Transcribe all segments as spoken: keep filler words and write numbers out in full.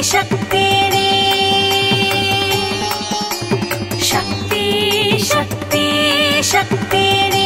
शक्ति शक्ति शक्ति शक्ति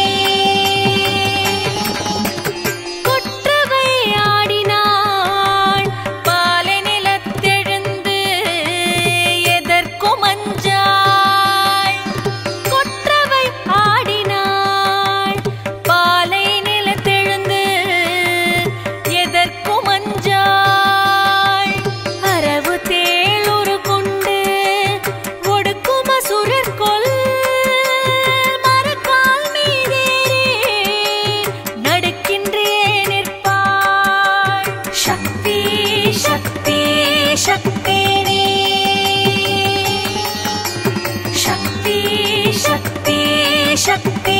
கொற்றவை ஆடினாள் பாலை நிலத்தெழுந்து எதற்கும் அஞ்சாள் கொற்றவை ஆடினாள் பாலை நிலத்தெழுந்து எதற்கும் அஞ்சாள் அரவு தேளுரு கொண்டு ஒடுக்கும் அசுரர் கொல் மரக்கால் மீதேறி நடுக்கின்றே நிற்பாள் சக்தி சக்தி சக்தி சக்தி சக்தி சக்தி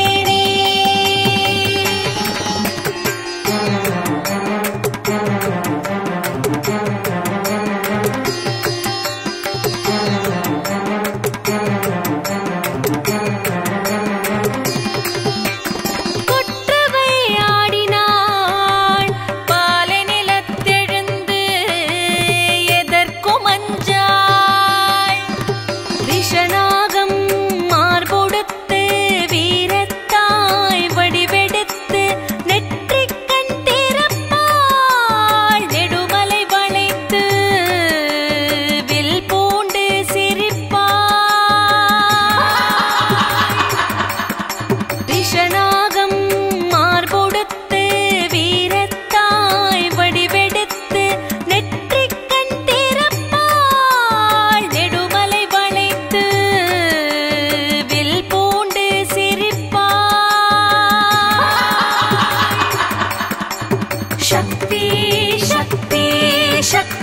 கொற்றவை ஆடினாள் பாலை நிலத்தெழுந்து எதற்கும் அஞ்சாள் ரிஷநாகம் மார்பொடுத்து வீரத்தாய் வடிவெடுத்து நெற்றிக் கண் திறப்பாள் நெடுமலை வளைத்து வில் பூண்டு சிரிப்பாள் ரிஷநாகம் மார்பொடுத்து வீரத்தாய் வடிவெடுத்து நெற்றிக் கண் திறப்பாள் நெடுமலை வளைத்து வில் பூண்டு சிரிப்பாள் சக்தி சக்தி சக்தி